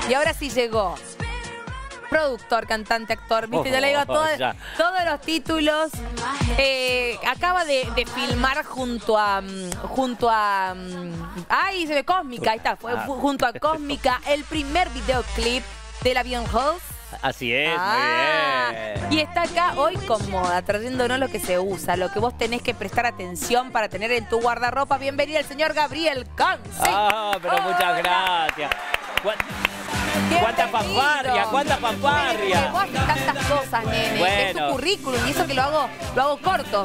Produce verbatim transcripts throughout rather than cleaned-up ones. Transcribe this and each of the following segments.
Y ahora sí llegó. Productor, cantante, actor, viste, oh, ya le digo todo, todos los títulos. Eh, acaba de, de filmar junto a junto a ay, se ve Cósmica, ahí está, fue ah. junto a Cósmica el primer videoclip de la Beyoncé. Así es, ah, muy bien. Y está acá hoy con moda, trayéndonos lo que se usa, lo que vos tenés que prestar atención para tener en tu guardarropa. Bienvenido el señor Gabriel Conce. Ah, pero oh, muchas gracias. ¡Cuánta fanfarria! ¡Cuánta fanfarria! Vos haces tantas cosas, nene. Bueno. Es tu currículum y eso que lo hago, lo hago corto.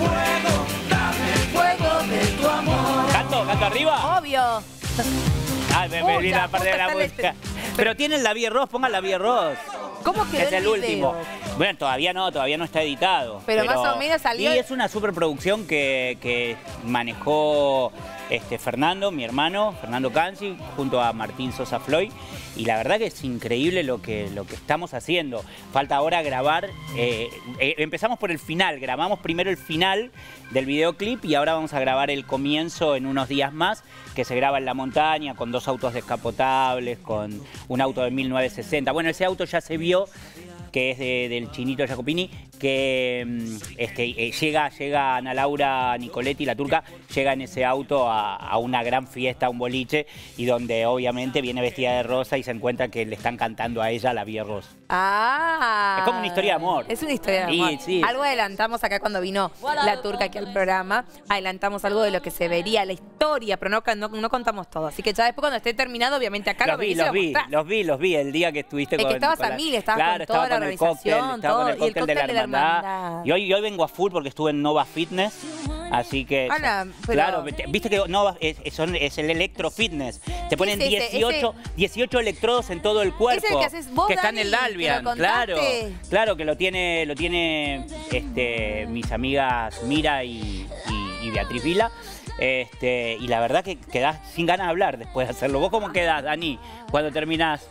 Fuego de tu amor. ¿Canto? ¿Canto arriba? Obvio. Ay, me, me viene la parte de la música. Pero tienen la Vie-Ross, pongan la Vie-Ross. ¿Cómo quedó es el, el último? Bueno, todavía no, todavía no está editado. Pero, pero más o menos salió. Y es una superproducción que, que manejó este, Fernando, mi hermano, Fernando Canci, junto a Martín Sosa Floyd. Y la verdad que es increíble lo que, lo que estamos haciendo. Falta ahora grabar. Eh, eh, empezamos por el final, grabamos primero el final del videoclip y ahora vamos a grabar el comienzo en unos días más, que se graba en la montaña con dos autos descapotables, con un auto de mil novecientos sesenta. Bueno, ese auto ya se vio, que es de, del Chinito Jacopini, que este, eh, llega, llega Ana Laura Nicoletti, la turca, llega en ese auto a, a una gran fiesta, a un boliche, y donde obviamente viene vestida de rosa y se encuentra que le están cantando a ella la Vie-Ross. Ah. Es como una historia de amor. Es una historia de amor. Sí, sí. Algo adelantamos acá cuando vino la turca aquí al programa, adelantamos algo de lo que se vería, la historia, pero no, no, no contamos todo. Así que ya después cuando esté terminado, obviamente acá los lo vi, los vi, los vi, los vi el día que estuviste es con... Es que estabas con a la, mil, estabas claro, con toda estaba la con el cóctel, organización, estaba todo, con el cóctel, y el cóctel de la hermandad. De la hermandad. Y hoy, hoy vengo a full porque estuve en Nova Fitness, así que... Hola, pero... Claro, viste que Nova es, es, es el Electro Fitness. Te ponen ese, dieciocho, ese... dieciocho electrodos en todo el cuerpo. Es el que haces vos, que está Dani, en el Albion, claro. Claro, que lo tiene, lo tiene este, mis amigas Mira y, y, y Beatriz Vila. Este, y la verdad que quedás sin ganas de hablar después de hacerlo. ¿Vos cómo quedás, Dani, cuando terminás?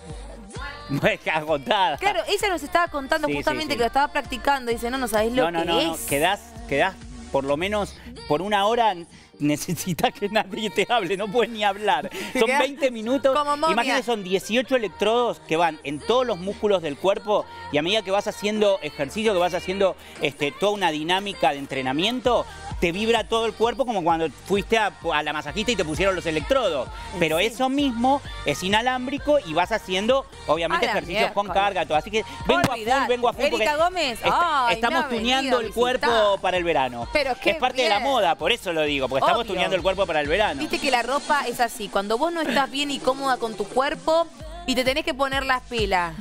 Agotada. Claro, ella nos estaba contando sí, justamente sí, sí. que lo estaba practicando. Dice, no, no sabés lo no, no, que no, es. No, quedás, quedás por lo menos por una hora. Necesitas que nadie te hable, no puedes ni hablar. Son veinte minutos. Imagínate, son dieciocho electrodos que van en todos los músculos del cuerpo y a medida que vas haciendo ejercicio, que vas haciendo este, toda una dinámica de entrenamiento, te vibra todo el cuerpo como cuando fuiste a, a la masajista y te pusieron los electrodos. Pero sí. eso mismo es inalámbrico y vas haciendo, obviamente, ejercicios con carga, todo. Así que vengo Olvidar. a full, vengo a full. Erika Gómez. Est Ay, estamos tuneando el cuerpo para el verano. Pero es parte bien. de la moda, por eso lo digo, porque estamos Obvio. tuneando el cuerpo para el verano. Viste que la ropa es así, cuando vos no estás bien y cómoda con tu cuerpo y te tenés que poner las pilas.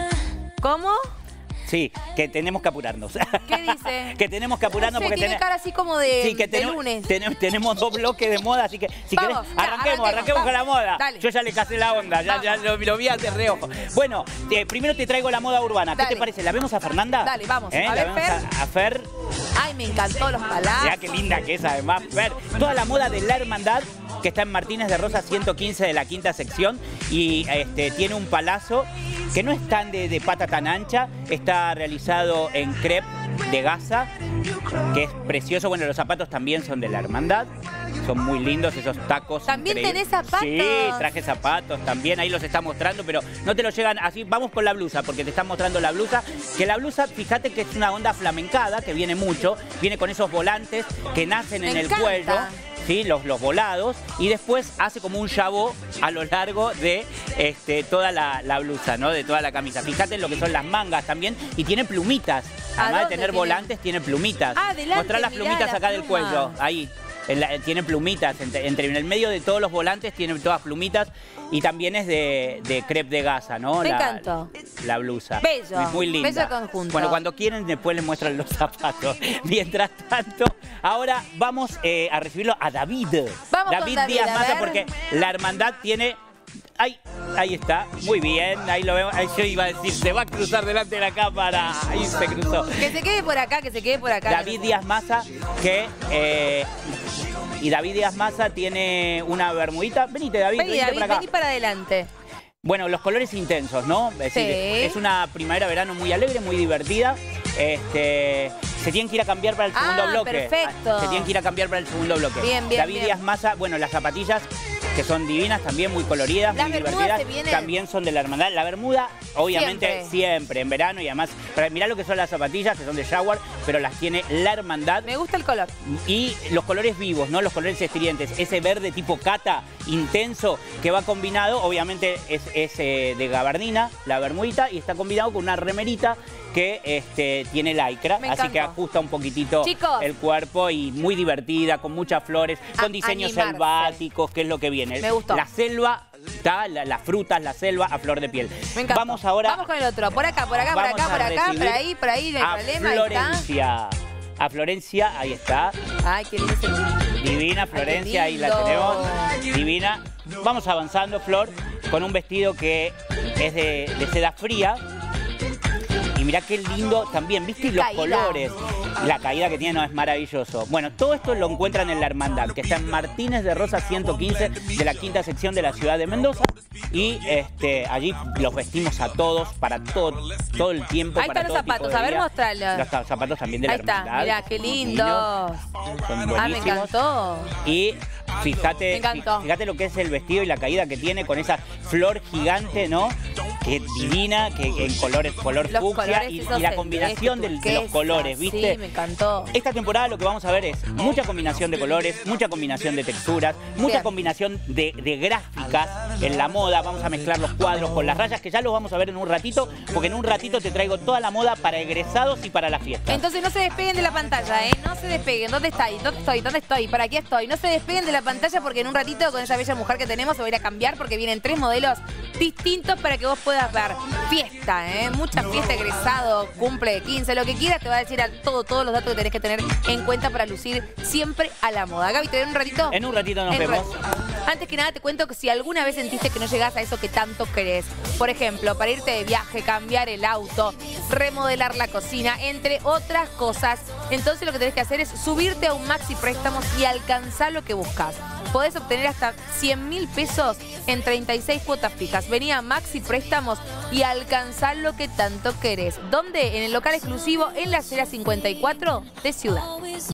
¿Cómo? Sí, que tenemos que apurarnos. ¿Qué dice? Que tenemos que apurarnos no sé, porque tiene cara así como de, sí, que de ten lunes. Ten tenemos dos bloques de moda, así que si Vamos, querés, ya, arranquemos, arranquemos, arranquemos con la moda. Dale. Yo ya le casé la onda, ya, ya lo, lo vi de reojo. Bueno, te, primero te traigo la moda urbana. Dale. ¿Qué te parece? ¿La vemos a Fernanda? Dale, vamos. ¿Eh? A ¿La ver, vemos Fer. A, a Fer. Ay, me encantó los palazos. Mirá qué linda que es además, Fer. Toda la moda de la hermandad que está en Martínez de Rosa ciento quince de la quinta sección y este, tiene un palazo que no es tan de, de pata tan ancha, está realizado en crepe de gasa, que es precioso. Bueno, los zapatos también son de la hermandad, son muy lindos esos tacos. ¿También tenés zapatos? Sí, traje zapatos también, ahí los está mostrando, pero no te los llegan así. Vamos con la blusa, porque te están mostrando la blusa, que la blusa, fíjate que es una onda flamencada, que viene mucho, viene con esos volantes que nacen Me en encanta. el cuello. ¿Sí? Los, los volados, y después hace como un jabot a lo largo de este, toda la, la blusa, ¿no? De toda la camisa. Fíjate en lo que son las mangas también, y tiene plumitas. Además de tener tiene? volantes, tiene plumitas. Ah, delante, Mostrá las mirá, plumitas la acá pluma. del cuello, ahí. En la, tiene plumitas, entre, entre en el medio de todos los volantes tiene todas plumitas, y también es de, de crepe de gasa, ¿no? Me la, encantó. La blusa. Bello. Muy, muy linda. Bello conjunto. Bueno, cuando quieren después les muestran los zapatos. Mientras tanto, ahora vamos eh, a recibirlo a David. Vamos David, con David Díaz Maza, ver. porque la hermandad tiene... Ay, ahí está, muy bien, ahí lo vemos. Ahí yo iba a decir, se va a cruzar delante de la cámara. Ahí se cruzó. Que se quede por acá, que se quede por acá. David Díaz Maza, que... Eh, y David Díaz Maza tiene una bermudita. Venite, David, vení, venite David, para acá. vení para adelante. Bueno, los colores intensos, ¿no? Es decir, Sí. es una primavera-verano muy alegre, muy divertida. Este, se tienen que ir a cambiar para el segundo Ah, bloque. perfecto. Se tienen que ir a cambiar para el segundo bloque. Bien, bien, David bien. Díaz Maza, bueno, las zapatillas que son divinas, también muy coloridas, Las muy bermudas divertidas. te vienen- También son de la hermandad. La bermuda, obviamente, Siempre. siempre, en verano y además, pero mirá lo que son las zapatillas, que son de Jaguar, pero las tiene la hermandad. Me gusta el color. Y los colores vivos, ¿no? Los colores estridentes. Ese verde tipo cata, intenso, que va combinado, obviamente es, es eh, de gabardina, la bermudita, y está combinado con una remerita que este, tiene lycra, Me así encantó. que ajusta un poquitito Chicos. el cuerpo y muy divertida, con muchas flores, con A- diseños animarse. selváticos, que es lo que viene. Me gustó. La selva, está, la- las frutas, la selva a flor de piel. Me encanta. Vamos ahora. Vamos con el otro. Por acá, por acá, por Vamos acá, a por acá, por recibir ahí, por ahí, no hay a problema. Ahí está. Florencia. A Florencia, ahí está. Ay, qué lindo ese- Divina Florencia, ahí la lindo. tenemos. Divina. Vamos avanzando, Flor, con un vestido que es de, de seda fría. Y mirá qué lindo también, ¿viste? Los Caída. colores. La caída que tiene no es maravilloso. Bueno, todo esto lo encuentran en la hermandad, que está en Martínez de Rosa ciento quince, de la quinta sección de la ciudad de Mendoza. Y este, allí los vestimos a todos, para todo, todo el tiempo. Ahí para están los todo tipo zapatos, de a ver, día. mostralo. Los ta- zapatos también de la Ahí está, hermandad. mirá, qué Son lindos. divinos, Son Ah, me buenísimos. encantó. Y fíjate, Me encantó. fíjate lo que es el vestido y la caída que tiene con esa flor gigante, ¿no? Que divina, que en colores, color Los fucsia colores y, esos y la celestes, combinación del- de los turquesa, colores, ¿viste? Sí, me encantó. Esta temporada lo que vamos a ver es mucha combinación de colores, mucha combinación de texturas, mucha Bien. combinación de, de gráficas en la moda. Vamos a mezclar los cuadros con las rayas, que ya los vamos a ver en un ratito, porque en un ratito te traigo toda la moda para egresados y para la fiesta. Entonces no se despeguen de la pantalla, ¿eh? No se despeguen. ¿Dónde estoy? ¿Dónde estoy? ¿Dónde estoy? Por aquí estoy. No se despeguen de la pantalla porque en un ratito con esa bella mujer que tenemos se va a ir a cambiar porque vienen tres modelos distintos para que vos puedas ver fiesta, ¿eh? Mucha fiesta, egresado, cumple de quince, lo que quieras, te va a decir a todo, todos los datos que tenés que tener en cuenta para lucir siempre a la moda. Gaby, ¿te ven un ratito? En un ratito nos En un vemos. ratito. Antes que nada te cuento que si alguna vez sentiste que no llegás a eso que tanto querés, por ejemplo, para irte de viaje, cambiar el auto, remodelar la cocina, entre otras cosas, entonces lo que tenés que hacer es subirte a un Maxi Préstamos y alcanzar lo que buscas. Podés obtener hasta cien mil pesos en treinta y seis cuotas fijas. Vení a Maxi Préstamos y alcanzar lo que tanto querés. ¿Dónde? En el local exclusivo en la acera cincuenta y cuatro de Ciudad.